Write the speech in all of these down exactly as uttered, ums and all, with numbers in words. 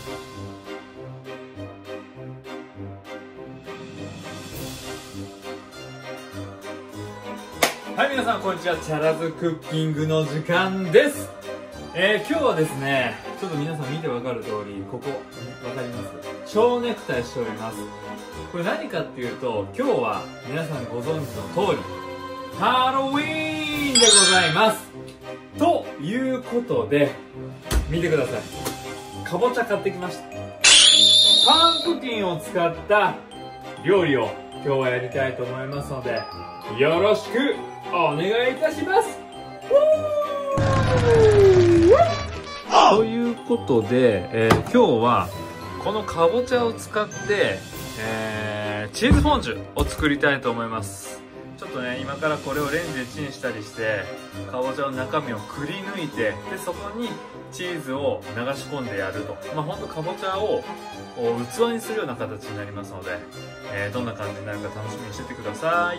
はい、皆さんこんにちは。チャラズクッキングの時間です。えー、今日はですね、ちょっと皆さん見てわかる通り、ここわかります？蝶ネクタイしております。これ何かっていうと、今日は皆さんご存知の通りハロウィーンでございます。ということで、見てください。かぼちゃ買ってきました。パンプキンを使った料理を今日はやりたいと思いますので、よろしくお願いいたします。ということで、えー、今日はこのかぼちゃを使って、えー、チーズフォンジュを作りたいと思います。ちょっとね、今からこれをレンジでチンしたりして、かぼちゃの中身をくり抜いて、でそこにチーズを流し込んでやると、まあほんとかぼちゃを器にするような形になりますので、えー、どんな感じになるか楽しみにしててください。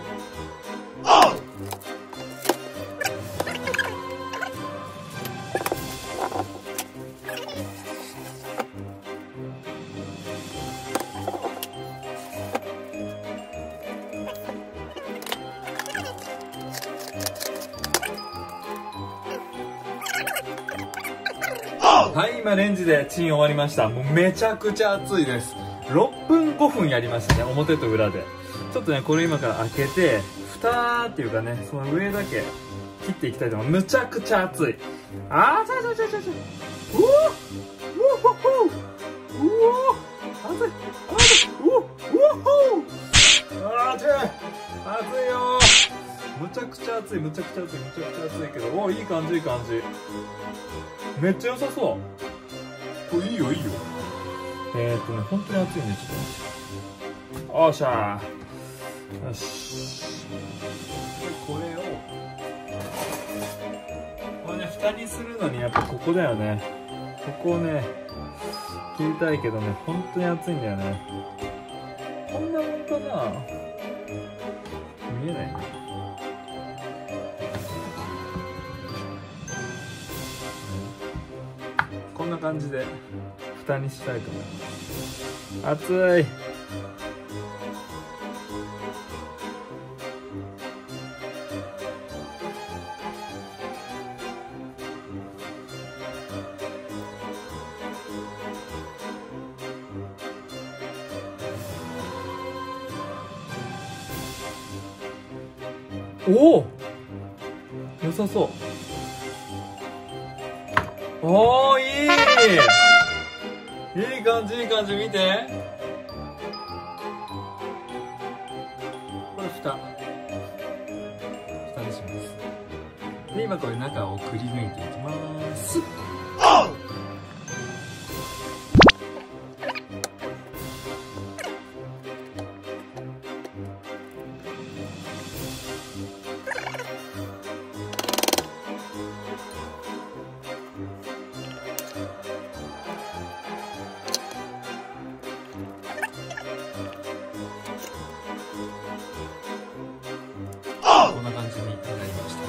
はい、今レンジでチン終わりました。もうめちゃくちゃ熱いです。ろっぷんごふんやりましたね、表と裏で。ちょっとね、これ今から開けて、蓋っていうかね、その上だけ切っていきたいと思います。むちゃくちゃ熱い。あー、ちゃちゃちゃちゃちゃ。うおーうおほほうおー熱い熱い。うおうおほあーちゃ熱いよー。むちゃくちゃ熱い、むちゃくちゃ熱い、むちゃくちゃ熱いけど、おーいい感じいい感じ。めっちゃ良さそう。これいいよいいよ。えーっとね、本当に熱いんで、ちょっと待って。おっしゃー。よし。で、これを、これね、蓋にするのにやっぱここだよね。ここをね、切りたいけどね、本当に熱いんだよね。こんなもんかな？見えないね。こんな感じで蓋にしたいと思います。熱い。おお、良さそう。おー、いいいい感じいい感じ。見て、これ蓋蓋にします。で今これ中をくり抜いていきます。こんな感じになりました。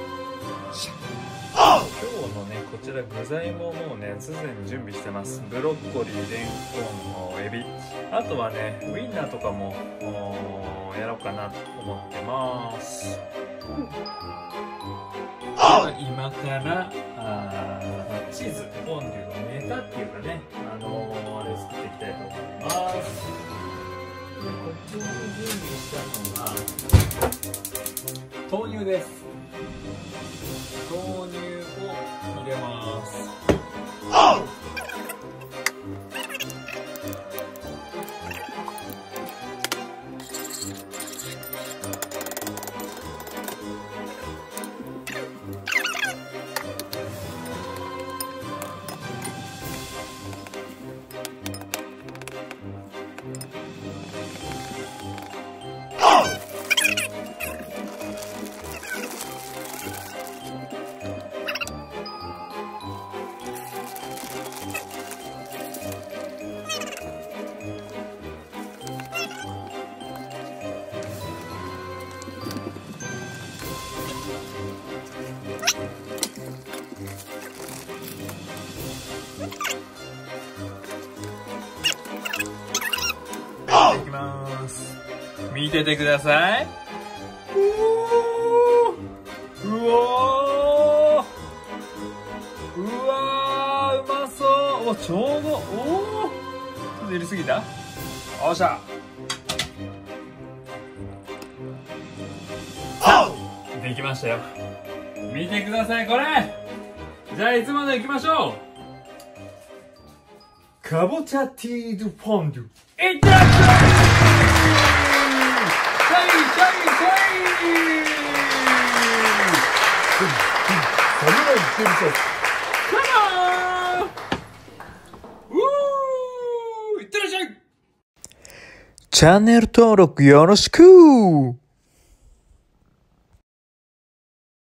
今日のね、こちら具材ももうね、すでに準備してます。ブロッコリー、レンコン、エビ、あとはね、ウインナーとかもやろうかなと思ってます。うん、では今からあーチーズフォンデュのネタっていうかね、あのー、あれ作っていきたいと思います。でこっちに準備したのが豆乳です。豆乳を入れます。 見ててください。うおー、うおー、うわー、うまそう。お、ちょうど、おー、ちょっと入れすぎた？おっしゃ。さあ、できましたよ。見てください、これ。じゃあいつもの行きましょう。かぼちゃティードフォンデュ、いってらっしゃい。シャイシャイシャイ。サムライテルソース。カモン。うー、いってらっしゃい。チャンネル登録よろしく。